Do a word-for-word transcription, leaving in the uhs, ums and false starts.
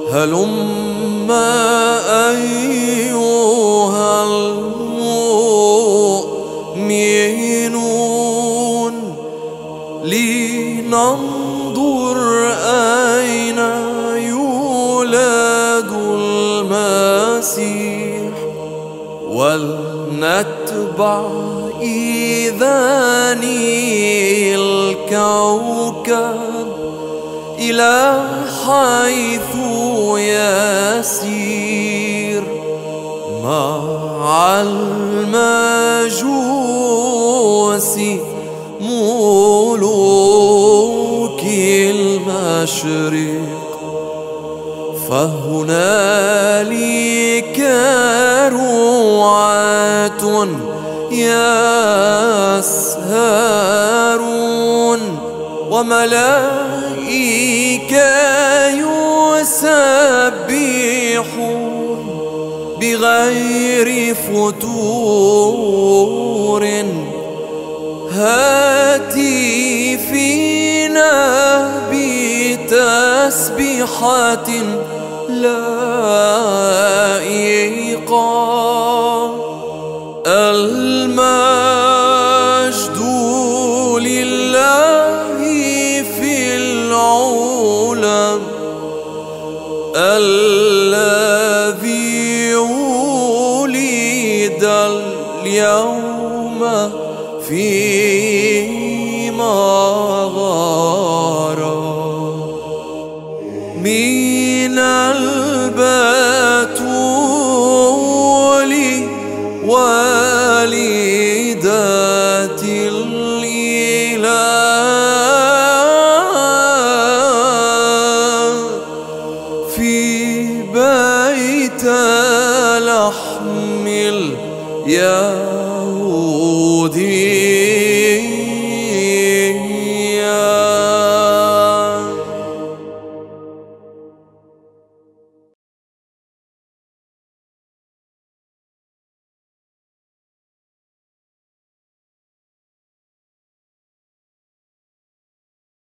هلم أيها المؤمنون لننظر أين يولد المسيح ولنتبع إذان الكوكب إلى حيث يسير مع المجوس ملوك المشرق فهنالك روعة يسهرون وملائكة يسبحون بغير فتور هاتفين بتسبيحة لائقة المجد لله في العلا الذي ولد اليوم في مغارة من البتول والدة الإله في بيت لحم اليهودي